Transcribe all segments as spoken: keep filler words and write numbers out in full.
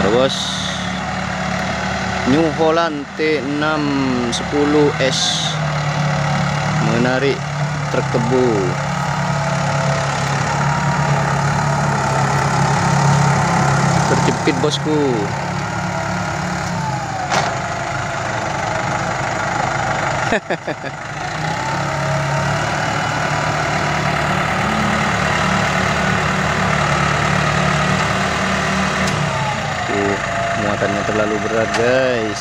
bos, New Holland T enam sepuluh S menarik truk tebu. Terjepit bosku. Uh, muatannya terlalu berat guys.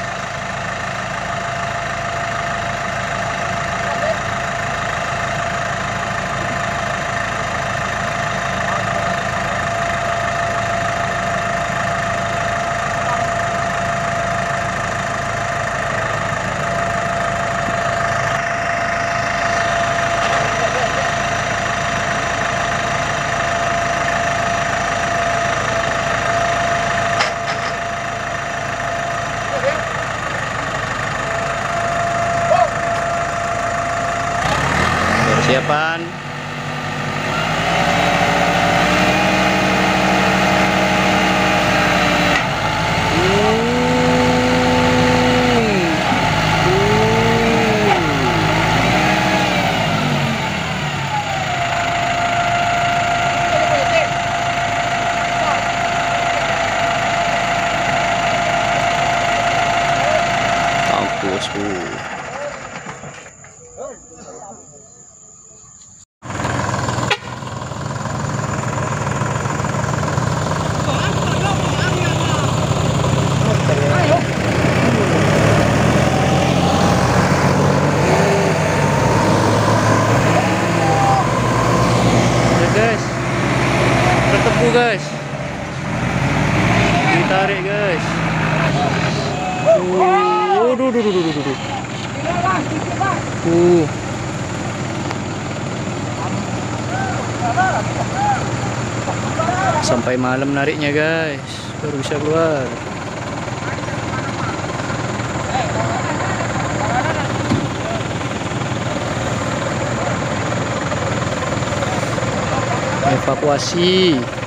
Persiapan. Kampus. Guys, tertepu guys, ditarik guys. Uh, duh, duh, duh, duh, duh, duh. Uh. Sampai malam nariknya guys, baru bisa keluar. Evakuasi.